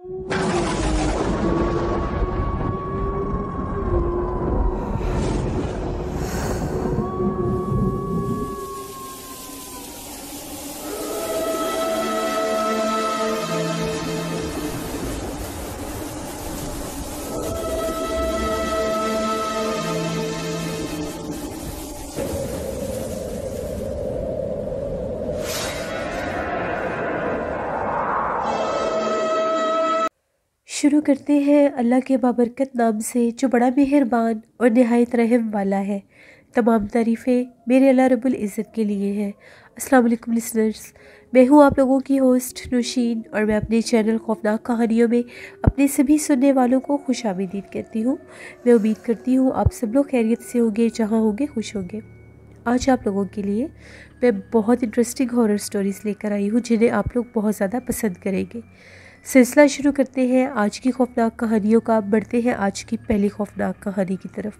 शुरू करते हैं अल्लाह के बाबरकत नाम से जो बड़ा मेहरबान और नहायत रहम वाला है। तमाम तारीफ़ें मेरे अल्लाह रब्बुल इज़्ज़त के लिए हैं। अस्सलाम वालेकुम लिसनर्स, मैं हूँ आप लोगों की होस्ट नौशीन और मैं अपने चैनल खौफनाक कहानियों में अपने सभी सुनने वालों को खुशामदीद कहती हूँ। मैं उम्मीद करती हूँ आप सब लोग खैरियत से होंगे, जहाँ होंगे खुश होंगे। आज आप लोगों के लिए मैं बहुत इंटरेस्टिंग हॉरर स्टोरीज़ लेकर आई हूँ जिन्हें आप लोग बहुत ज़्यादा पसंद करेंगे। सिलसिला शुरू करते हैं आज की खौफनाक कहानियों का। बढ़ते हैं आज की पहली खौफनाक कहानी की तरफ।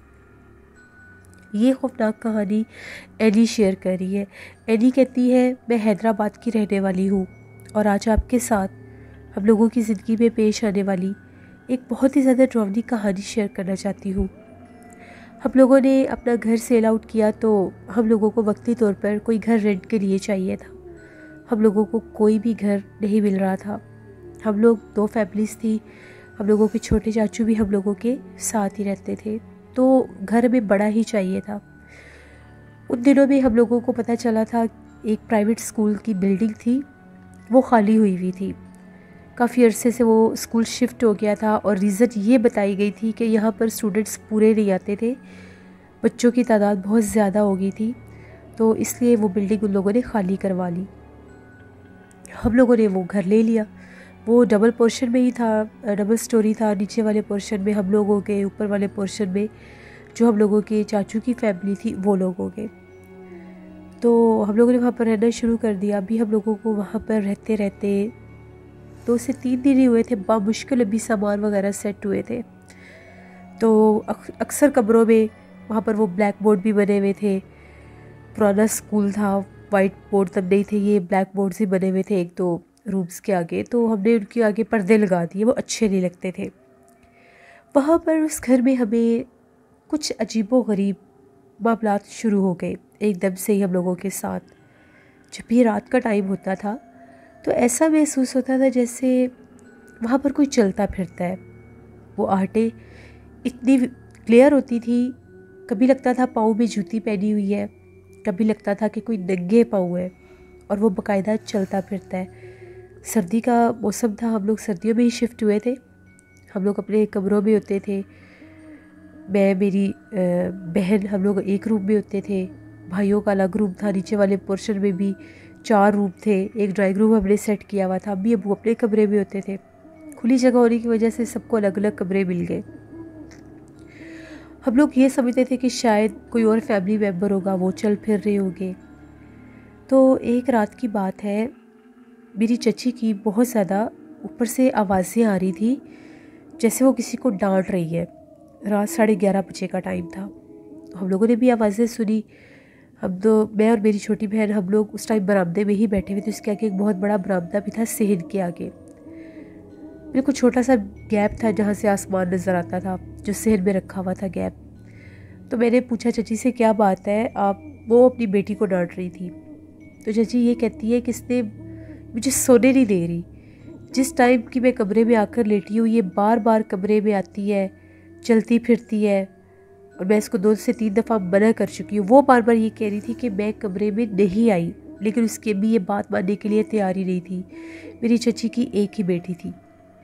ये खौफनाक कहानी एनी शेयर कर रही है। एनी कहती है, मैं हैदराबाद की रहने वाली हूँ और आज आपके साथ हम लोगों की ज़िंदगी में पेश आने वाली एक बहुत ही ज़्यादा डरावनी कहानी शेयर करना चाहती हूँ। हम लोगों ने अपना घर सेल आउट किया तो हम लोगों को वक्ती तौर पर कोई घर रेंट के लिए चाहिए था। हम लोगों को कोई भी घर नहीं मिल रहा था। हम लोग 2 फैमिलीज़ थी। हम लोगों के छोटे चाचू भी हम लोगों के साथ ही रहते थे, तो घर में बड़ा ही चाहिए था। उन दिनों में हम लोगों को पता चला था एक प्राइवेट स्कूल की बिल्डिंग थी, वो खाली हुई थी। काफ़ी अरसे से वो स्कूल शिफ्ट हो गया था और रीज़न ये बताई गई थी कि यहाँ पर स्टूडेंट्स पूरे नहीं आते थे, बच्चों की तादाद बहुत ज़्यादा हो गई थी, तो इसलिए वो बिल्डिंग उन लोगों ने खाली करवा ली। हम लोगों ने वो घर ले लिया। वो डबल पोर्शन में ही था, डबल स्टोरी था। नीचे वाले पोर्शन में हम लोग हो गए, ऊपर वाले पोर्शन में जो हम लोगों के चाचू की फैमिली थी वो लोग हो गए। तो हम लोगों ने वहाँ पर रहना शुरू कर दिया। अभी हम लोगों को वहाँ पर रहते रहते 2 से 3 दिन ही हुए थे। बामुश्किल अभी सामान वगैरह सेट हुए थे। तो अक्सर कमरों में वहाँ पर वो ब्लैक बोर्ड भी बने हुए थे। पुराना स्कूल था, वाइट बोर्ड तब नहीं थे, ये ब्लैक बोर्ड से बने हुए थे 1-2 रूम्स के आगे। तो हमने उनके आगे पर्दे लगा दिए, वो अच्छे नहीं लगते थे। वहाँ पर उस घर में हमें कुछ अजीबो-गरीब मामलात शुरू हो गए एकदम से ही हम लोगों के साथ। जब भी रात का टाइम होता था तो ऐसा महसूस होता था जैसे वहाँ पर कोई चलता फिरता है। वो आहटें इतनी क्लियर होती थी, कभी लगता था पाँव में जूती पहनी हुई है, कभी लगता था कि कोई नंगे पाँव है और वो बाकायदा चलता फिरता है। सर्दी का मौसम था, हम लोग सर्दियों में ही शिफ्ट हुए थे। हम लोग अपने कमरों में होते थे। मैं, मेरी बहन, हम लोग एक रूम में होते थे। भाइयों का अलग रूम था। नीचे वाले पोर्शन में भी 4 रूम थे। एक ड्राइंग रूम हमने सेट किया हुआ था। अम्मी अब्बू अपने कमरे में होते थे। खुली जगह होने की वजह से सबको अलग अलग कमरे मिल गए। हम लोग ये समझते थे कि शायद कोई और फैमिली मेम्बर होगा, वो चल फिर रहे होंगे। तो एक रात की बात है, मेरी चची की बहुत ज़्यादा ऊपर से आवाज़ें आ रही थी जैसे वो किसी को डांट रही है। रात 11:30 बजे का टाइम था। हम लोगों ने भी आवाज़ें सुनी। मैं और मेरी छोटी बहन, हम लोग उस टाइम बरामदे में ही बैठे हुए थे। उसके आगे एक बहुत बड़ा बरामदा भी था, सेहन के आगे बिल्कुल छोटा सा गैप था जहाँ से आसमान नज़र आता था, जो सेहन में रखा हुआ था गैप। तो मैंने पूछा चची से, क्या बात है आप? वो अपनी बेटी को डांट रही थी। तो चची ये कहती है कि इसने मुझे सोने नहीं दे रही। जिस टाइम की मैं कमरे में आकर लेटी हूँ, ये बार बार कमरे में आती है, चलती फिरती है और मैं इसको 2 से 3 दफ़ा मना कर चुकी हूँ। वो बार बार ये कह रही थी कि मैं कमरे में नहीं आई, लेकिन उसकी भी ये बात मानने के लिए तैयार ही नहीं थी। मेरी चची की एक ही बेटी थी।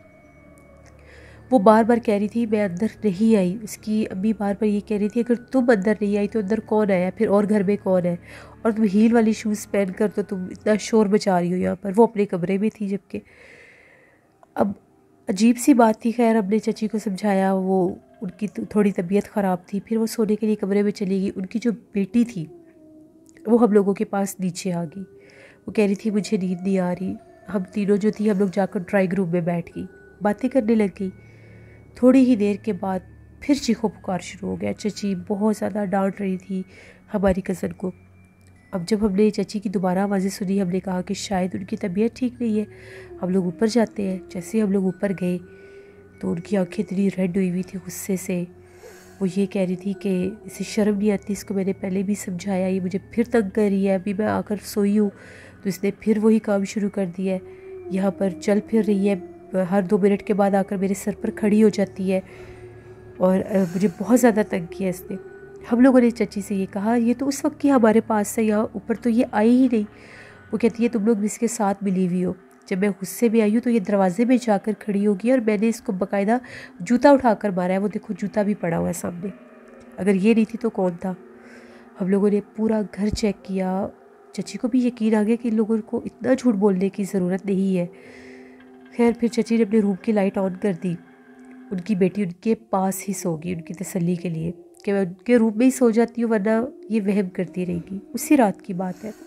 वो बार बार कह रही थी मैं अंदर नहीं आई। उसकी अम्मी बार बार ये कह रही थी, अगर तुम अंदर नहीं आई तो अंदर कौन आया फिर, और घर में कौन है? और तुम हील वाली शूज़ पहन कर तो तुम इतना शोर मचा रही हो यहाँ पर। वो अपने कमरे में थी जबकि। अब अजीब सी बात थी। खैर, हमने चची को समझाया। वो उनकी थोड़ी तबीयत ख़राब थी, फिर वो सोने के लिए कमरे में चली गई। उनकी जो बेटी थी वो हम लोगों के पास नीचे आ गई। वो कह रही थी मुझे नींद नहीं आ रही। हम तीनों जो थी, हम लोग जाकर ड्राइंग रूम में बैठ गई, बातें करने लग गई। थोड़ी ही देर के बाद फिर चीखो पुकार शुरू हो गया। चची बहुत ज़्यादा डांट रही थी हमारी कज़न को। अब जब हमने चाची की दोबारा आवाज़ें सुनी, हमने कहा कि शायद उनकी तबीयत ठीक नहीं है, हम लोग ऊपर जाते हैं। जैसे ही हम लोग ऊपर गए तो उनकी आंखें इतनी रेड हुई हुई थी गुस्से से। वो ये कह रही थी कि इसे शर्म नहीं आती, इसको मैंने पहले भी समझाया, ये मुझे फिर तंग कर रही है। अभी मैं आकर सोई हूँ तो इसने फिर वही काम शुरू कर दिया है, यहाँ पर चल फिर रही है, हर 2 मिनट के बाद आकर मेरे सर पर खड़ी हो जाती है और मुझे बहुत ज़्यादा तंग किया इसने। हम लोगों ने चाची से ये कहा, ये तो उस वक्त की हमारे पास है, यहाँ ऊपर तो ये आई ही नहीं। वो कहती है तुम लोग इसके साथ मिली हुई हो। जब मैं गुस्से में आई हूँ तो ये दरवाजे में जाकर खड़ी होगी और मैंने इसको बाकायदा जूता उठाकर मारा है। वो देखो जूता भी पड़ा हुआ है सामने, अगर ये नहीं थी तो कौन था। हम लोगों ने पूरा घर चेक किया। चाची को भी यकीन आ गया कि इन लोगों को इतना झूठ बोलने की ज़रूरत नहीं है। खैर फिर चाची ने अपने रूम की लाइट ऑन कर दी। उनकी बेटी उनके पास ही सोगी उनकी तसल्ली के लिए कि मैं उनके रूम में ही सो जाती हूँ, वरना ये वहम करती रहेगी। उसी रात की बात है,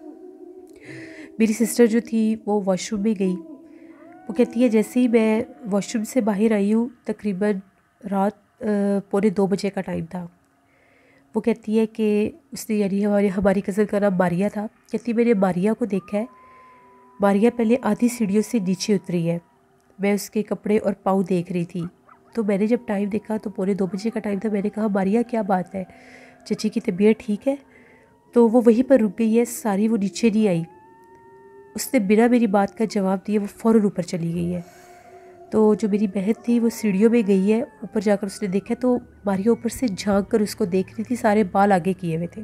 मेरी सिस्टर जो थी वो वॉशरूम में गई। वो कहती है जैसे ही मैं वॉशरूम से बाहर आई हूँ, तकरीबन रात 1:45 का टाइम था। वो कहती है कि उसने, यानी हमारी कज़न का नाम मारिया था, कहती है मैंने मारिया को देखा है। मारिया पहले आधी सीढ़ियों से नीचे उतरी है। मैं उसके कपड़े और पाँव देख रही थी, तो मैंने जब टाइम देखा तो 1:45 का टाइम था। मैंने कहा मारिया क्या बात है, चाची की तबीयत ठीक है? तो वो वहीं पर रुक गई है सारी, वो नीचे नहीं आई। उसने बिना मेरी बात का जवाब दिए वो फ़ौरन ऊपर चली गई है। तो जो मेरी बहन थी वो सीढ़ियों में गई है, ऊपर जाकर उसने देखा तो मारिया ऊपर से झांक कर उसको देख रही थी, सारे बाल आगे किए हुए थे।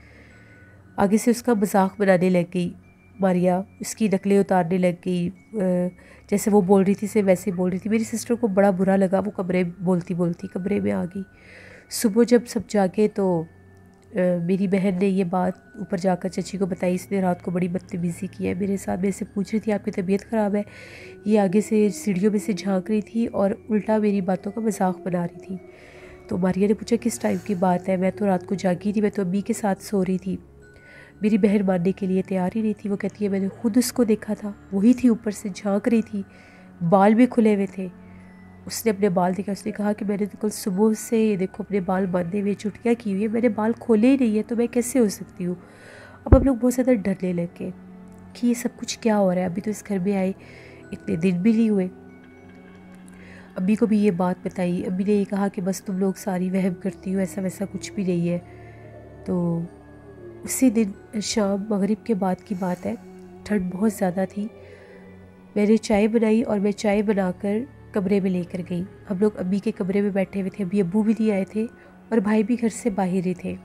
आगे से उसका मजाक बनाने लग गई मारिया, उसकी नकलें उतारने लग गई, जैसे वो बोल रही थी से वैसे बोल रही थी। मेरी सिस्टर को बड़ा बुरा लगा, वो कमरे बोलती बोलती कमरे में आ गई। सुबह जब सब जागे तो मेरी बहन ने ये बात ऊपर जाकर चाची को बताई, इसने रात को बड़ी बदतमीज़ी की है मेरे साथ। मेरे से पूछ रही थी आपकी तबीयत ख़राब है, ये आगे से सीढ़ियों में से झांक रही थी और उल्टा मेरी बातों का मजाक बना रही थी। तो मारिया ने पूछा किस टाइम की बात है? मैं तो रात को जागी थी, मैं तो अम्मी के साथ सो रही थी। मेरी बहन मानने के लिए तैयार ही नहीं थी। वो कहती है मैंने खुद उसको देखा था, वही थी ऊपर से झांक रही थी, बाल भी खुले हुए थे। उसने अपने बाल देखा, उसने कहा कि मैंने तो कल सुबह से ये देखो अपने बाल बांधे हुए चुटकियाँ की हुई है, मैंने बाल खोले ही नहीं है, तो मैं कैसे हो सकती हूँ। अब हम लोग बहुत ज़्यादा डरने लगे कि ये सब कुछ क्या हो रहा है। अभी तो इस घर में आए इतने दिन भी नहीं हुए। अम्मी को भी ये बात बताई। अम्मी ने ये कहा कि बस तुम लोग सारी वहम करती हो, ऐसा वैसा कुछ भी नहीं है। तो उसी दिन शाम मगरिब के बाद की बात है, ठंड बहुत ज़्यादा थी। मैंने चाय बनाई और मैं चाय बनाकर कमरे में लेकर गई। हम लोग अम्मी के कमरे में बैठे हुए थे, अभी अब्बू भी नहीं आए थे और भाई भी घर से बाहर ही थे।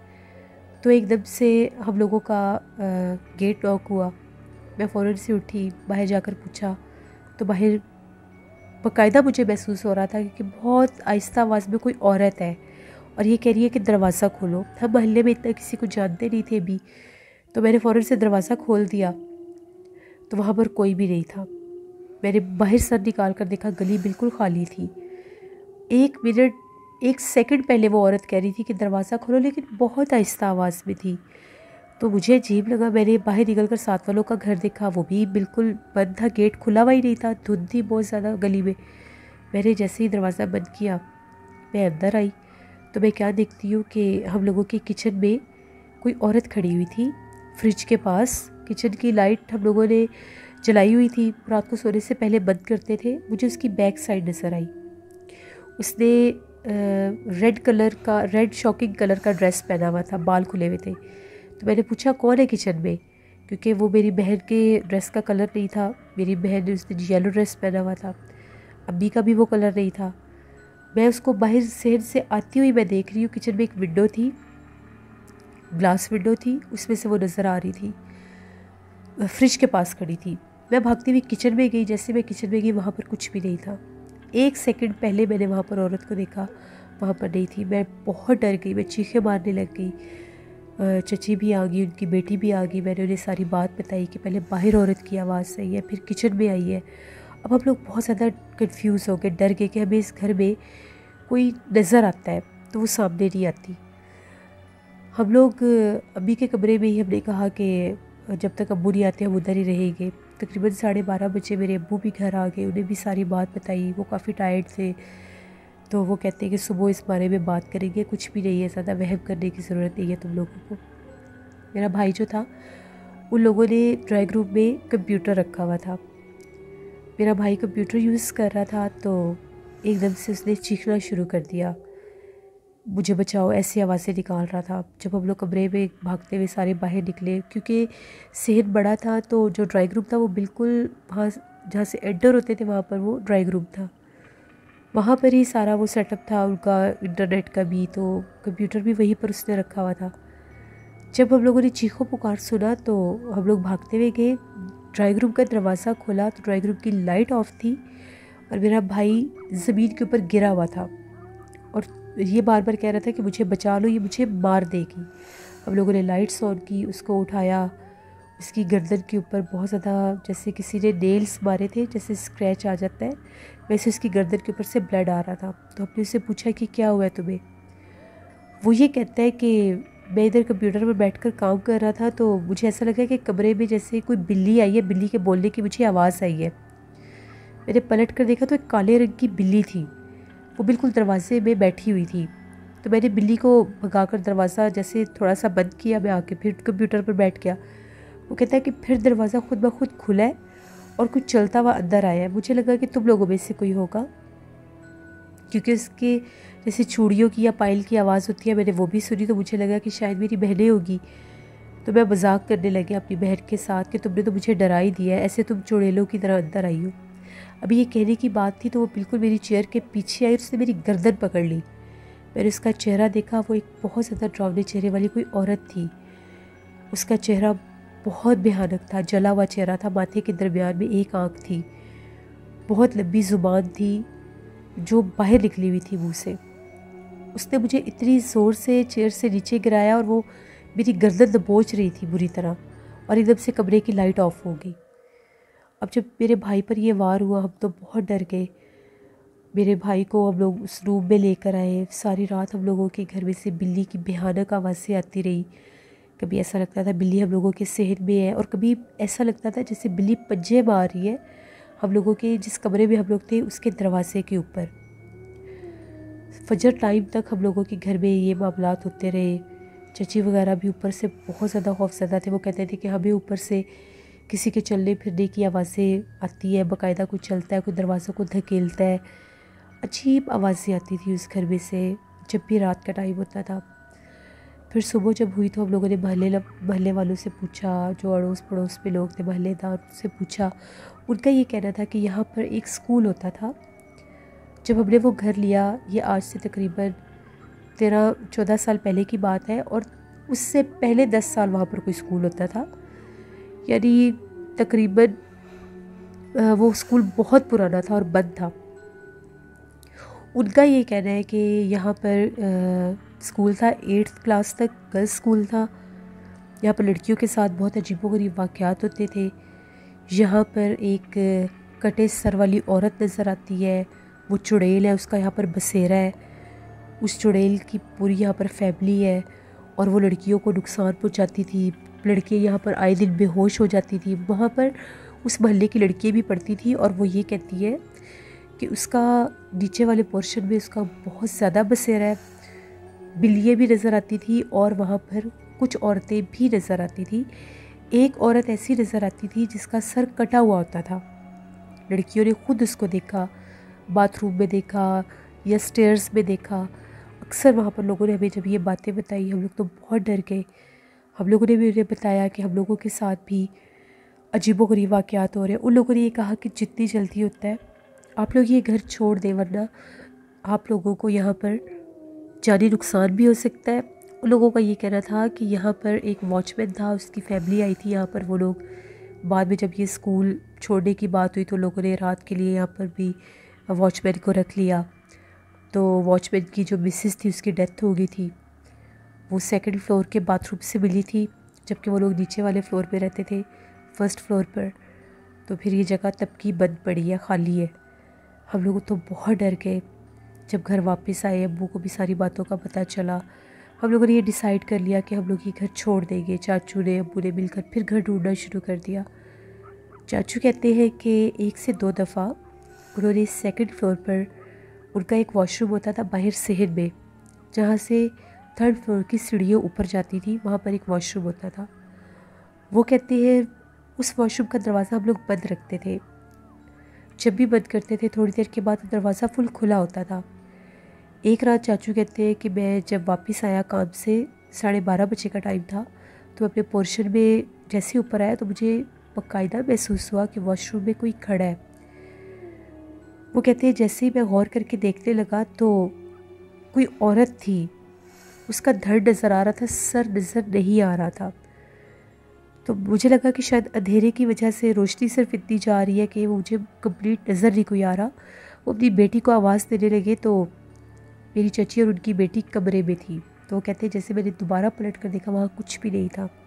तो एकदम से हम लोगों का गेट नॉक हुआ। मैं फ़ौरन से उठी, बाहर जाकर पूछा तो बाहर बाकायदा मुझे महसूस हो रहा था कि बहुत आहिस्ता आवाज़ में कोई औरत है और ये कह रही है कि दरवाज़ा खोलो। हम मोहल्ले में इतना किसी को जानते नहीं थे अभी, तो मैंने फ़ौरन से दरवाज़ा खोल दिया तो वहाँ पर कोई भी नहीं था। मैंने बाहर सर निकाल कर देखा, गली बिल्कुल खाली थी। 1 मिनट 1 सेकंड पहले वो औरत कह रही थी कि दरवाज़ा खोलो, लेकिन बहुत आहिस्ता आवाज़ में थी। तो मुझे अजीब लगा। मैंने बाहर निकल कर साथ वालों का घर देखा, वो भी बिल्कुल बंद था, गेट खुला हुआ ही नहीं था, धुंध थी बहुत ज़्यादा गली में। मैंने जैसे ही दरवाज़ा बंद किया, मैं अंदर आई तो मैं क्या देखती हूँ कि हम लोगों के किचन में कोई औरत खड़ी हुई थी फ्रिज के पास। किचन की लाइट हम लोगों ने जलाई हुई थी, रात को सोने से पहले बंद करते थे। मुझे उसकी बैक साइड नज़र आई। उसने रेड शॉकिंग कलर का ड्रेस पहना हुआ था, बाल खुले हुए थे। तो मैंने पूछा कौन है किचन में, क्योंकि वो मेरी बहन के ड्रेस का कलर नहीं था। मेरी बहन ने उसने येलो ड्रेस पहना हुआ था, अम्मी का भी वो कलर नहीं था। मैं उसको बाहर शहर से आती हुई मैं देख रही हूँ। किचन में एक विंडो थी, ग्लास विंडो थी, उसमें से वो नज़र आ रही थी, फ्रिज के पास खड़ी थी। मैं भागती हुई किचन में गई। जैसे मैं किचन में गई वहाँ पर कुछ भी नहीं था। 1 सेकंड पहले मैंने वहाँ पर औरत को देखा, वहाँ पर नहीं थी। मैं बहुत डर गई, मैं चीखें मारने लग गई। चची भी आ गई, उनकी बेटी भी आ गई। मैंने उन्हें सारी बात बताई कि पहले बाहर औरत की आवाज़ आई है, फिर किचन में आई है। अब हम लोग बहुत ज़्यादा कन्फ्यूज़ हो गए, डर गए कि हमें इस घर में कोई नज़र आता है तो वो सामने नहीं आती। हम लोग अम्मी के कमरे में ही हमने कहा कि जब तक अब्बू नहीं आते हम उधर ही रहेंगे। तकरीबन 12:30 बजे मेरे अब्बू भी घर आ गए, उन्हें भी सारी बात बताई। वो काफ़ी टायर्ड थे, तो वो कहते हैं कि सुबह इस बारे में बात करेंगे, कुछ भी नहीं है, ज़्यादा वहम करने की ज़रूरत नहीं है तुम लोगों को। मेरा भाई जो था, उन लोगों ने ड्राइंग रूम में कंप्यूटर रखा हुआ था। मेरा भाई कंप्यूटर यूज़ कर रहा था तो एकदम से उसने चीखना शुरू कर दिया, मुझे बचाओ, ऐसी आवाज़ें निकाल रहा था। जब हम लोग कमरे में भागते हुए सारे बाहर निकले, क्योंकि सहन बड़ा था तो जो ड्राइंग रूम था वो बिल्कुल वहाँ जहाँ से एंटर होते थे वहाँ पर वो ड्राइंग रूम था। वहाँ पर ही सारा वो सेटअप था उनका, इंटरनेट का भी, तो कंप्यूटर भी वहीं पर उसने रखा हुआ था। जब हम लोगों ने चीखों पुकार सुना तो हम लोग भागते हुए गए, ड्राइंग रूम का दरवाज़ा खोला तो ड्राइंग रूम की लाइट ऑफ थी और मेरा भाई ज़मीन के ऊपर गिरा हुआ था और ये बार बार कह रहा था कि मुझे बचा लो, ये मुझे मार देगी। हम लोगों ने लाइट्स ऑन की, उसको उठाया, उसकी गर्दन के ऊपर बहुत ज़्यादा जैसे किसी ने नेल्स मारे थे, जैसे स्क्रैच आ जाता है वैसे उसकी गर्दन के ऊपर से ब्लड आ रहा था। तो हमने उससे पूछा कि क्या हुआ है तुम्हें। वो ये कहता है कि मैं इधर कंप्यूटर पर बैठकर काम कर रहा था तो मुझे ऐसा लगा कि कमरे में जैसे कोई बिल्ली आई है, बिल्ली के बोलने की मुझे आवाज़ आई है। मैंने पलट कर देखा तो एक काले रंग की बिल्ली थी, वो बिल्कुल दरवाजे में बैठी हुई थी। तो मैंने बिल्ली को भगाकर दरवाज़ा जैसे थोड़ा सा बंद किया, मैं आके फिर कंप्यूटर पर बैठ गया। वो कहता है कि फिर दरवाज़ा खुद ब खुद खुला है और कुछ चलता हुआ अंदर आया है। मुझे लगा कि तुम लोगों में से कोई होगा, क्योंकि उसके जैसे चूड़ियों की या पायल की आवाज़ होती है, मैंने वो भी सुनी, तो मुझे लगा कि शायद मेरी बहनें होगी। तो मैं मजाक करने लगी अपनी बहन के साथ कि तुमने तो मुझे डरा ही दिया है, ऐसे तुम चुड़ैलों की तरह अंदर आई हो। अभी ये कहने की बात थी तो वो बिल्कुल मेरी चेयर के पीछे आई और उसने मेरी गर्दन पकड़ ली। मैंने उसका चेहरा देखा, वो एक बहुत ज़्यादा डरावने चेहरे वाली कोई औरत थी। उसका चेहरा बहुत भयानक था, जला हुआ चेहरा था, माथे के दरमियान में एक आँख थी, बहुत लंबी ज़ुबान थी जो बाहर निकली हुई थी मुँह से। उसने मुझे इतनी ज़ोर से चेयर से नीचे गिराया और वो मेरी गर्दन दबोच रही थी बुरी तरह, और एकदम से कमरे की लाइट ऑफ हो गई। अब जब मेरे भाई पर ये वार हुआ हम तो बहुत डर गए। मेरे भाई को हम लोग उस रूम में लेकर आए। सारी रात हम लोगों के घर में से बिल्ली की भयानक आवाज़ें आती रही। कभी ऐसा लगता था बिल्ली हम लोगों के सहन में है और कभी ऐसा लगता था जैसे बिल्ली पंजे मार रही है हम लोगों के जिस कमरे में हम लोग थे उसके दरवाजे के ऊपर। फजर टाइम तक हम लोगों के घर में ये मामलात होते रहे। चची वगैरह भी ऊपर से बहुत ज़्यादा खौफज़दा थे। वो कहते थे कि हमें ऊपर से किसी के चलने फिरने की आवाज़ें आती है, बाकायदा कोई चलता है, कोई दरवाज़ों को धकेलता है, अजीब आवाज़ें आती थी उस घर में से जब भी रात का टाइम होता था। फिर सुबह जब हुई तो हम लोगों ने महल्ले वालों से पूछा, जो अड़ोस पड़ोस में लोग थे महल्लेदार, उनसे पूछा। उनका ये कहना था कि यहाँ पर एक स्कूल होता था। जब हमने वो घर लिया, ये आज से तकरीबन 13-14 साल पहले की बात है, और उससे पहले 10 साल वहाँ पर कोई स्कूल होता था। यानी तकरीबन वो स्कूल बहुत पुराना था और बंद था। उनका ये कहना है कि यहाँ पर स्कूल था 8th क्लास तक, गर्ल्स स्कूल था। यहाँ पर लड़कियों के साथ बहुत अजीबोगरीब वाक़यात होते थे। यहाँ पर एक कटे सर वाली औरत नज़र आती है, वो चुड़ैल है, उसका यहाँ पर बसेरा है। उस चुड़ैल की पूरी यहाँ पर फैमिली है और वो लड़कियों को नुकसान पहुँचाती थी। लड़कियाँ यहाँ पर आए दिन बेहोश हो जाती थी। वहाँ पर उस महल्ले की लड़कियाँ भी पढ़ती थी और वो ये कहती है कि उसका नीचे वाले पोर्शन में उसका बहुत ज़्यादा बसेरा है। बिल्लियाँ भी नज़र आती थी और वहाँ पर कुछ औरतें भी नज़र आती थी। एक औरत ऐसी नज़र आती थी जिसका सर कटा हुआ होता था। लड़कियों ने खुद उसको देखा, बाथरूम में देखा या स्टेयर्स में देखा। अक्सर वहाँ पर लोगों ने हमें जब ये बातें बताई हम लोग तो बहुत डर गए। हम लोगों ने भी उन्हें बताया कि हम लोगों के साथ भी अजीबोगरीब वाक़यात हो रहे हैं। उन लोगों ने ये कहा कि जितनी जल्दी होता है आप लोग ये घर छोड़ दें, वरना आप लोगों को यहाँ पर जानी नुकसान भी हो सकता है। उन लोगों का ये कहना था कि यहाँ पर एक वॉचमैन था, उसकी फैमिली आई थी यहाँ पर। वो लोग बाद में जब ये स्कूल छोड़ने की बात हुई तो लोगों ने रात के लिए यहाँ पर भी वॉचमैन को रख लिया। तो वॉचमैन की जो मिसेस थी उसकी डेथ हो गई थी। वो 2nd फ्लोर के बाथरूम से मिली थी, जबकि वो लोग नीचे वाले फ्लोर पे रहते थे, 1st फ्लोर पर। तो फिर ये जगह तब की बंद पड़ी है, खाली है। हम लोग तो बहुत डर गए। जब घर वापस आए, अब्बू को भी सारी बातों का पता चला। हम लोगों ने ये डिसाइड कर लिया कि हम लोग ये घर छोड़ देंगे। चाचू ने अब्बू ने मिलकर फिर घर ढूंढना शुरू कर दिया। चाचू कहते हैं कि 1 से 2 दफ़ा उन्होंने 2nd फ्लोर पर, उनका एक वॉशरूम होता था बाहर सहन में, जहाँ से 3rd फ्लोर की सीढ़ियों ऊपर जाती थी, वहाँ पर एक वॉशरूम होता था। वो कहती है उस वॉशरूम का दरवाज़ा हम लोग बंद रखते थे। जब भी बंद करते थे थोड़ी देर के बाद दरवाज़ा फुल खुला होता था। एक रात चाचू कहते हैं कि मैं जब वापस आया काम से, 12:30 बजे का टाइम था, तो अपने पोर्शन में जैसे ही ऊपर आया तो मुझे बाकायदा महसूस हुआ कि वॉशरूम में कोई खड़ा है। वो कहते हैं जैसे ही मैं गौर करके देखने लगा तो कोई औरत थी, उसका धड़ नज़र आ रहा था, सर नज़र नहीं आ रहा था। तो मुझे लगा कि शायद अंधेरे की वजह से रोशनी सिर्फ इतनी जा रही है कि वो मुझे कंप्लीट नज़र नहीं कोई आ रहा। वो अपनी बेटी को आवाज़ देने लगे तो मेरी चची और उनकी बेटी कमरे में थी। तो वो कहते हैं जैसे मैंने दोबारा पलट कर देखा वहाँ कुछ भी नहीं था।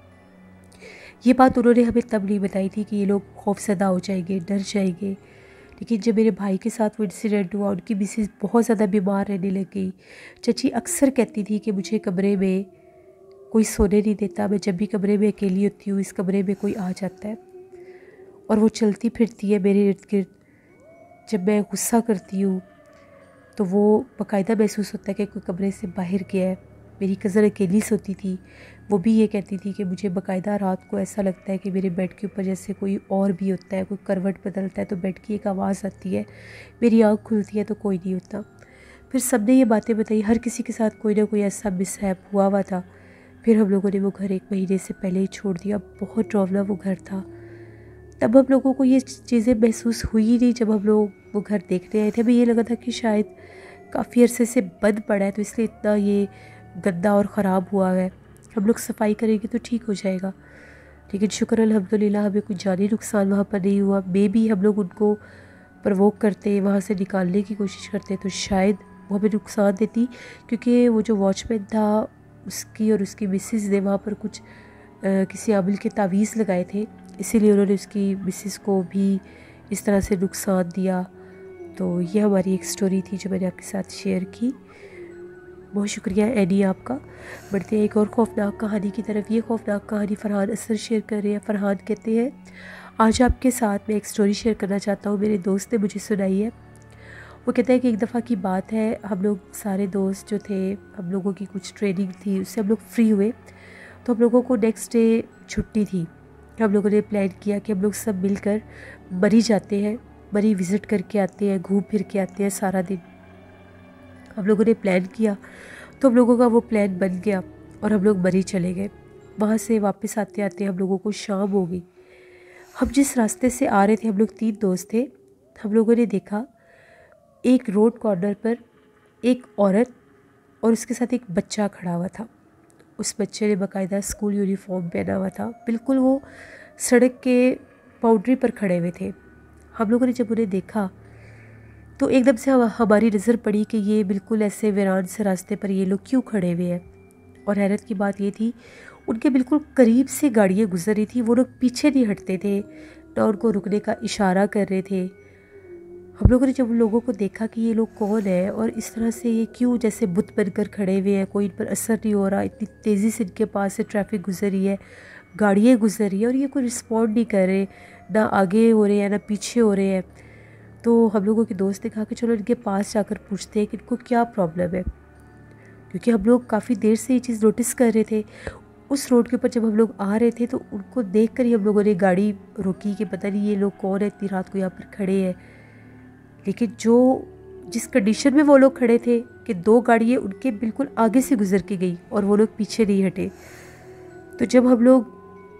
ये बात उन्होंने हमें तब नहीं बताई थी कि ये लोग खौफज़दा हो जाएंगे, डर जाएंगे। लेकिन जब मेरे भाई के साथ वो इंसिडेंट हुआ, उनकी मिसेस बहुत ज़्यादा बीमार रहने लग गई। चची अक्सर कहती थी कि मुझे कमरे में कोई सोने नहीं देता, मैं जब भी कमरे में अकेली होती हूँ इस कमरे में कोई आ जाता है। और वो चलती फिरती है मेरे इर्द गिर्द। जब मैं गुस्सा करती हूँ तो वो बाकायदा महसूस होता है कि कोई कमरे से बाहर गया है। मेरी कज़न अकेली सोती थी, वो भी ये कहती थी कि मुझे बाकायदा रात को ऐसा लगता है कि मेरे बेड के ऊपर जैसे कोई और भी होता है, कोई करवट बदलता है तो बेड की एक आवाज़ आती है, मेरी आँख खुलती है तो कोई नहीं होता। फिर सबने ये बातें बताई, हर किसी के साथ कोई ना कोई ऐसा मिसहैप हुआ था। फिर हम लोगों ने वो घर 1 महीने से पहले ही छोड़ दिया। बहुत डरावना वो घर था। तब हम लोगों को ये चीज़ें महसूस हुई ही नहीं। जब हम लोग वो घर देखने आए थे हमें ये लगा था कि शायद काफ़ी अरसे से बंद पड़ा है तो इसलिए इतना ये गंदा और ख़राब हुआ है, हम लोग सफाई करेंगे तो ठीक हो जाएगा। लेकिन शुक्र अल्हम्दुलिल्लाह हमें कुछ जानी नुकसान वहाँ पर नहीं हुआ। मे भी हम लोग उनको प्रवोक करते, वहाँ से निकालने की कोशिश करते तो शायद वो हमें नुकसान देती, क्योंकि वो जो वॉचमैन था उसकी और उसकी मिसेस ने वहाँ पर कुछ किसी आमिल के तावीज़ लगाए थे, इसीलिए उन्होंने उसकी मिसेस को भी इस तरह से नुकसान दिया। तो ये हमारी एक स्टोरी थी जो मैंने आपके साथ शेयर की। बहुत शुक्रिया एनी आपका। बढ़ते हैं एक और खौफनाक कहानी की तरफ। ये खौफनाक कहानी फ़रहान असर शेयर कर रहे हैं। फ़रहान कहते हैं आज आपके साथ मैं एक स्टोरी शेयर करना चाहता हूँ, मेरे दोस्त ने मुझे सुनाई है। वो कहता है कि एक दफ़ा की बात है, हम लोग सारे दोस्त जो थे, हम लोगों की कुछ ट्रेनिंग थी, उससे हम लोग फ्री हुए तो हम लोगों को नेक्स्ट डे छुट्टी थी। हम लोगों ने प्लान किया कि हम लोग सब मिलकर मरी जाते हैं, मरी विज़िट करके आते हैं, घूम फिर के आते हैं सारा दिन। हम लोगों ने प्लान किया तो हम लोगों का वो प्लान बन गया और हम लोग मरी चले गए। वहाँ से वापस आते आते हम लोगों को शाम हो गई। हम जिस रास्ते से आ रहे थे, हम लोग 3 दोस्त थे, हम लोगों ने देखा एक रोड कॉर्नर पर एक औरत और उसके साथ एक बच्चा खड़ा हुआ था। उस बच्चे ने बाकायदा स्कूल यूनिफॉर्म पहना हुआ था। बिल्कुल वो सड़क के बाउंड्री पर खड़े हुए थे। हम लोगों ने जब उन्हें देखा तो एकदम से हमारी नज़र पड़ी कि ये बिल्कुल ऐसे वीरान से रास्ते पर ये लोग क्यों खड़े हुए हैं। और हैरत की बात ये थी, उनके बिल्कुल करीब से गाड़ियाँ गुजर रही थी, वो लोग पीछे नहीं हटते थे, ना उनको रुकने का इशारा कर रहे थे। हम लोगों ने जब उन लोगों को देखा कि ये लोग कौन है और इस तरह से ये क्यों जैसे बुत बनकर खड़े हुए हैं, कोई इन पर असर नहीं हो रहा, इतनी तेज़ी से इनके पास से ट्रैफिक गुजर रही है, गाड़ियाँ गुजर रही है और ये कोई रिस्पॉन्ड नहीं कर रहे, ना आगे हो रहे हैं ना पीछे हो रहे हैं। तो हम लोगों के दोस्त ने कहा कि चलो इनके पास जाकर पूछते हैं कि इनको क्या प्रॉब्लम है, क्योंकि हम लोग काफ़ी देर से ये चीज़ नोटिस कर रहे थे। उस रोड के ऊपर जब हम लोग आ रहे थे तो उनको देख कर ही हम लोगों ने गाड़ी रोकी कि पता नहीं ये लोग कौन है, इतनी रात को यहाँ पर खड़े हैं। लेकिन जिस कंडीशन में वो लोग खड़े थे कि 2 गाड़ियाँ उनके बिल्कुल आगे से गुजर के गई और वो लोग पीछे नहीं हटे। तो जब हम लोग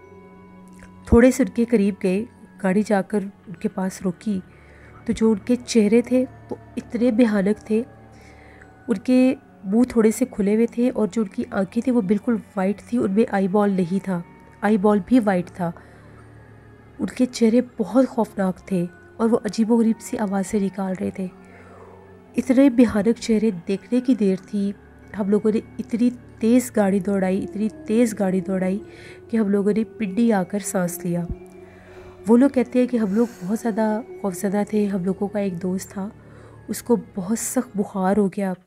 थोड़े से उनके करीब गए, गाड़ी जाकर उनके पास रोकी, तो जो उनके चेहरे थे वो इतने भयानक थे। उनके मुंह थोड़े से खुले हुए थे और जो उनकी आंखें थी वो बिल्कुल वाइट थी, उनमें आई बॉल नहीं था, आई बॉल भी वाइट था। उनके चेहरे बहुत खौफनाक थे और वो अजीबोगरीब सी आवाज़ें निकाल रहे थे। इतने भयानक चेहरे देखने की देर थी, हम लोगों ने इतनी तेज़ गाड़ी दौड़ाई, इतनी तेज़ गाड़ी दौड़ाई कि हम लोगों ने पिंडी आकर सांस लिया। वो लोग कहते हैं कि हम लोग बहुत ज़्यादा खौफज़दा थे। हम लोगों का एक दोस्त था, उसको बहुत सख्त बुखार हो गया,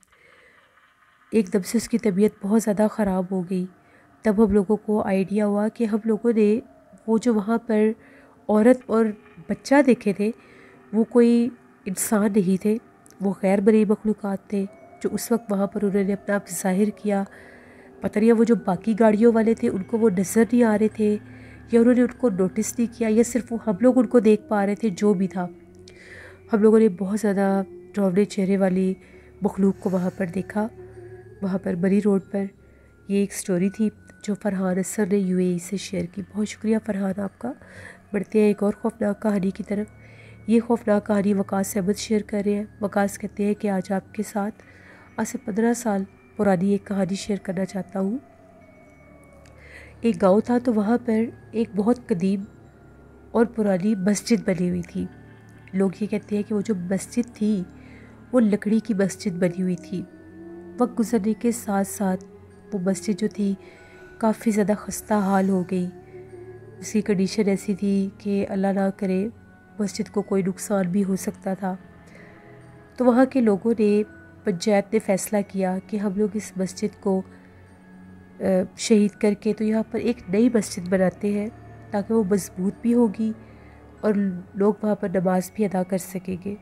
एकदम से उसकी तबीयत बहुत ज़्यादा ख़राब हो गई। तब हम लोगों को आइडिया हुआ कि हम लोगों ने वो जो वहाँ पर औरत और बच्चा देखे थे वो कोई इंसान नहीं थे, वो गैर मरी मखलूक़ात थे। जो उस वक्त वहाँ पर उन्होंने अपना आप ज़ाहिर किया। पता नहीं वो जो बाकी गाड़ियों वाले थे उनको वो नज़र नहीं आ रहे थे, या उन्होंने उनको नोटिस नहीं किया, या सिर्फ वो हम लोग उनको देख पा रहे थे। जो भी था, हम लोगों ने बहुत ज़्यादा डरावने चेहरे वाली मखलूक को वहाँ पर देखा, वहाँ पर बरी रोड पर। ये एक स्टोरी थी जो फ़रहान असर ने यूएई से शेयर की। बहुत शुक्रिया फ़रहान आपका। बढ़ते हैं एक और खौफनाक कहानी की तरफ। ये खौफनाक कहानी वकास अहमद शेयर कर रहे हैं। वकास कहते हैं कि आज आपके साथ आज से 15 साल पुरानी एक कहानी शेयर करना चाहता हूँ। एक गांव था, तो वहाँ पर एक बहुत कदीम और पुरानी मस्जिद बनी हुई थी। लोग ये कहते हैं कि वो जो मस्जिद थी वो लकड़ी की मस्जिद बनी हुई थी। वक्त गुजरने के साथ साथ वो मस्जिद जो थी काफ़ी ज़्यादा खस्ता हाल हो गई। उसकी कंडीशन ऐसी थी कि अल्लाह ना करे मस्जिद को कोई नुकसान भी हो सकता था। तो वहाँ के लोगों ने, पंचायत ने फ़ैसला किया कि हम लोग इस मस्जिद को शहीद करके तो यहाँ पर एक नई मस्जिद बनाते हैं, ताकि वो मजबूत भी होगी और लोग वहाँ पर नमाज भी अदा कर सकेंगे।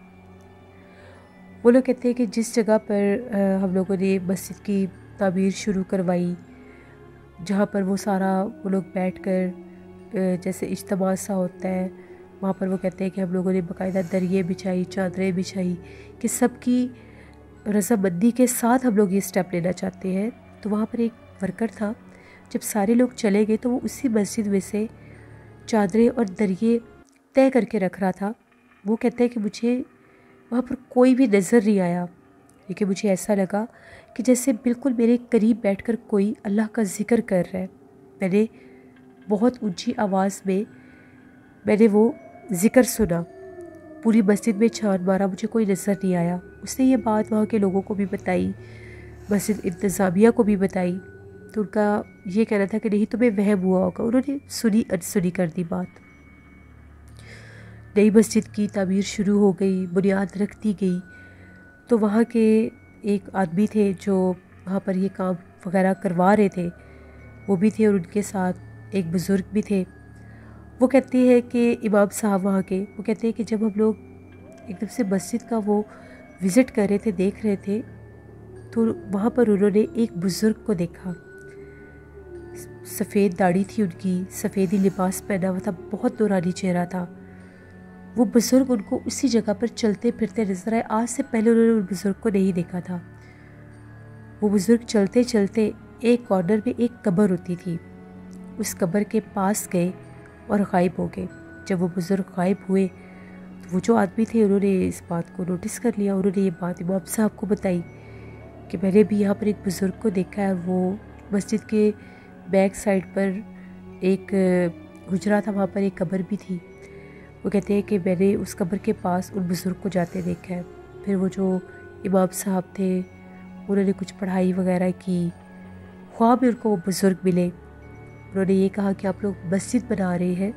वो लोग कहते हैं कि जिस जगह पर हम लोगों ने मस्जिद की तामीर शुरू करवाई, जहाँ पर वो सारा वो लोग बैठ कर जैसे इज्तिमा सा होता है, वहाँ पर वो कहते हैं कि हम लोगों ने बाकायदा दरिये बिछाई, चादरें बिछाई कि सबकी रज़ामंदी के साथ हम लोग ये स्टेप लेना चाहते हैं। तो वहाँ पर एक वर्कर था, जब सारे लोग चले गए तो वो उसी मस्जिद में से चादरें और दरिये तय करके रख रहा था। वो कहते हैं कि मुझे वहाँ पर कोई भी नज़र नहीं आया, लेकिन मुझे ऐसा लगा कि जैसे बिल्कुल मेरे करीब बैठकर कोई अल्लाह का ज़िक्र कर रहा है। मैंने बहुत ऊंची आवाज़ में वो ज़िक्र सुना। पूरी मस्जिद में छान मारा, मुझे कोई नज़र नहीं आया। उसने ये बात वहाँ के लोगों को भी बताई, मस्जिद इंतज़ामिया को भी बताई। तो उनका ये कहना था कि नहीं, तुम्हें वहम हुआ होगा। उन्होंने सुनी अनसुनी कर दी बात। नई मस्जिद की तामीर शुरू हो गई, बुनियाद रख दी गई। तो वहाँ के एक आदमी थे जो वहाँ पर ये काम वगैरह करवा रहे थे, वो भी थे, और उनके साथ एक बुज़ुर्ग भी थे। वो कहते हैं कि इमाम साहब वहाँ के, वो कहते हैं कि जब हम लोग एकदम से मस्जिद का वो विज़िट कर रहे थे, देख रहे थे, तो वहाँ पर उन्होंने एक बुज़ुर्ग को देखा। सफ़ेद दाढ़ी थी उनकी, सफ़ेद ही लिबास पहना हुआ था, बहुत नूरानी चेहरा था। वो बुज़ुर्ग उनको उसी जगह पर चलते फिरते नजर आए। आज से पहले उन्होंने उस बुज़ुर्ग को नहीं देखा था। वो बुज़ुर्ग चलते चलते एक कॉर्नर में एक कब्र होती थी, उस कब्र के पास गए और गायब हो गए। जब वो बुज़ुर्ग गायब हुए तो वो जो आदमी थे उन्होंने इस बात को नोटिस कर लिया। उन्होंने ये बात इमाम साहब को बताई कि मैंने भी यहाँ पर एक बुज़ुर्ग को देखा है। वो मस्जिद के बैक साइड पर एक हुजरा था, वहाँ पर एक कब्र भी थी। वो कहते हैं कि मैंने उस कब्र के पास उन बुज़ुर्ग को जाते देखा है। फिर वो जो इमाम साहब थे उन्होंने कुछ पढ़ाई वगैरह की, ख्वाब में उनको वो बुज़ुर्ग मिले। उन्होंने ये कहा कि आप लोग मस्जिद बना रहे हैं,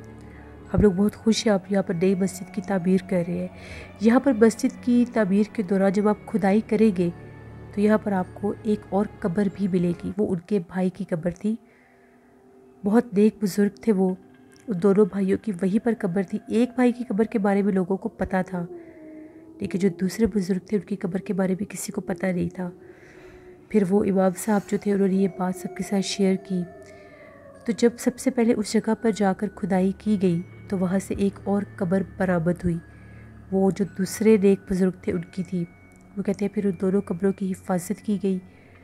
हम लोग बहुत खुश हैं, आप यहाँ पर नई मस्जिद की तामीर कर रहे हैं। यहाँ पर मस्जिद की तामीर के दौरान जब आप खुदाई करेंगे तो यहाँ पर आपको एक और कब्र भी मिलेगी। वो उनके भाई की कब्र थी। बहुत नेक बुज़ुर्ग थे वो। उन दोनों भाइयों की वहीं पर कब्र थी। एक भाई की कब्र के बारे में लोगों को पता था, लेकिन जो दूसरे बुज़ुर्ग थे उनकी कब्र के बारे में किसी को पता नहीं था। फिर वो इमाम साहब जो थे उन्होंने ये बात सबके साथ शेयर की। तो जब सबसे पहले उस जगह पर जाकर खुदाई की गई तो वहाँ से एक और कब्र बरामद हुई। वो जो दूसरे नेक बुज़ुर्ग थे उनकी थी। वो कहते हैं फिर उन दोनों कब्रों की हिफाजत की गई,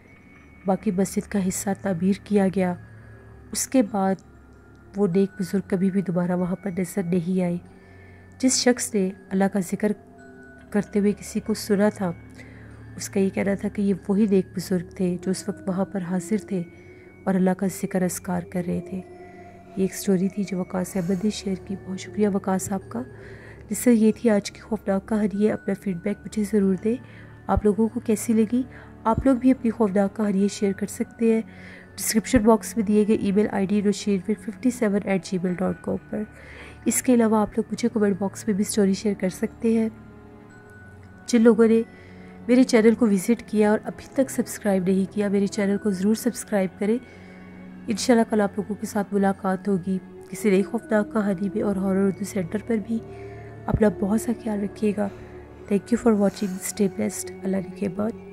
बाकी मस्जिद का हिस्सा तामीर किया गया। उसके बाद वो नेक बुज़ुर्ग कभी भी दोबारा वहाँ पर नज़र नहीं आए। जिस शख्स ने अल्लाह का ज़िक्र करते हुए किसी को सुना था, उसका ये कहना था कि ये वही नेक बुज़ुर्ग थे जो उस वक्त वहाँ पर हाजिर थे और अल्लाह का ज़िक्र अस्कार कर रहे थे। ये एक स्टोरी थी जो वकास अहमद ने शेयर की। बहुत शुक्रिया वकास आपका। जिससे ये थी आज की खौफनाक कहानी है। अपना फीडबैक मुझे ज़रूर दें, आप लोगों को कैसी लगी। आप लोग भी अपनी खौफनाक कहानियाँ शेयर कर सकते हैं डिस्क्रिप्शन बॉक्स में दिए गए ईमेल आईडी nosheervir57@gmail.com पर। इसके अलावा आप लोग मुझे कमेंट बॉक्स में भी स्टोरी शेयर कर सकते हैं। जिन लोगों ने मेरे चैनल को विज़िट किया और अभी तक सब्सक्राइब नहीं किया, मेरे चैनल को ज़रूर सब्सक्राइब करें। इंशाल्लाह कल आप लोगों के साथ मुलाकात होगी किसी नई खौफनाक कहानी में और हॉरर उर्दू सेंटर पर भी। अपना बहुत सा ख्याल रखिएगा। Thank you for watching. Stay blessed. Allah ने के बाद।